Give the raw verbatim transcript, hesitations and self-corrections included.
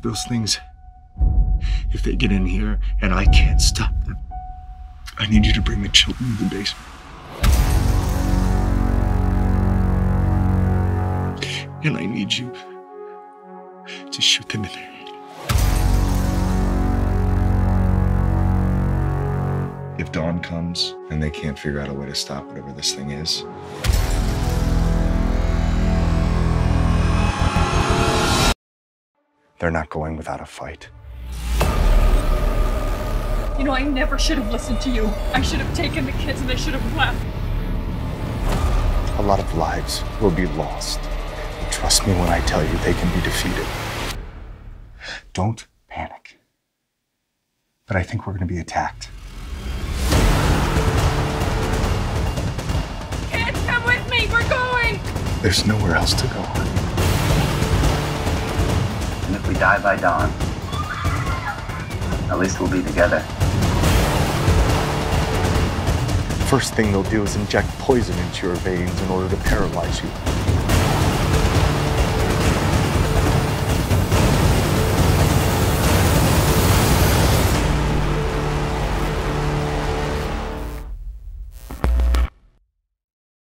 those things, if they get in here and I can't stop them, I need you to bring the children to the basement. And I need you to shoot them in the head. If Dawn comes and they can't figure out a way to stop whatever this thing is, they're not going without a fight. You know, I never should have listened to you. I should have taken the kids and I should have left. A lot of lives will be lost. And trust me when I tell you they can be defeated. Don't panic. But I think we're going to be attacked. Kids, come with me. We're going. There's nowhere else to go. And if we die by dawn, at least we'll be together. First thing they'll do is inject poison into your veins in order to paralyze you.